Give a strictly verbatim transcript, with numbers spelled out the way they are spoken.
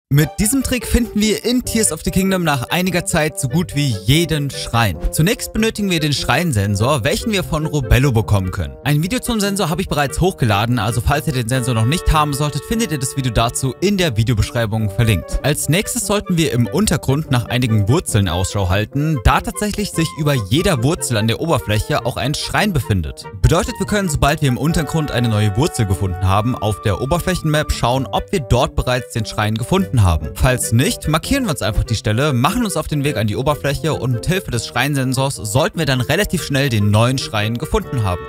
Mit diesem Trick finden wir in Tears of the Kingdom nach einiger Zeit so gut wie jeden Schrein. Zunächst benötigen wir den Schreinsensor, welchen wir von Robello bekommen können. Ein Video zum Sensor habe ich bereits hochgeladen, also falls ihr den Sensor noch nicht haben solltet, findet ihr das Video dazu in der Videobeschreibung verlinkt. Als nächstes sollten wir im Untergrund nach einigen Wurzeln Ausschau halten, da tatsächlich sich über jeder Wurzel an der Oberfläche auch ein Schrein befindet. Bedeutet, wir können, sobald wir im Untergrund eine neue Wurzel gefunden haben, auf der Oberflächenmap schauen, ob wir dort bereits den Schrein gefunden haben. haben. Falls nicht, markieren wir uns einfach die Stelle, machen uns auf den Weg an die Oberfläche und mit Hilfe des Schreinsensors sollten wir dann relativ schnell den neuen Schrein gefunden haben.